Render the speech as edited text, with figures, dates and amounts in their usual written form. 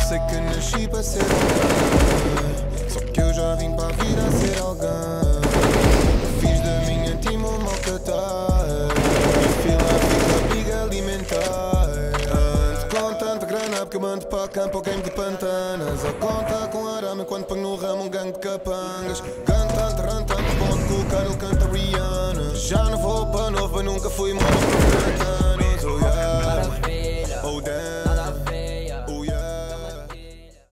sei que nasci para ser alguém, só que eu já vim para a vida a ser alguém. Fiz da minha tima uma alcateia e fila briga alimentar. Ando com tanta grana porque eu mando para campo ao game de pantanas. A conta com arame quando ponho no ramo um gangue de capangas. Cantante, rantante, ponto com o cara, ele canta Rihanna. Já não vou para novo, eu nunca fui mono por 40 anos, oh yeah.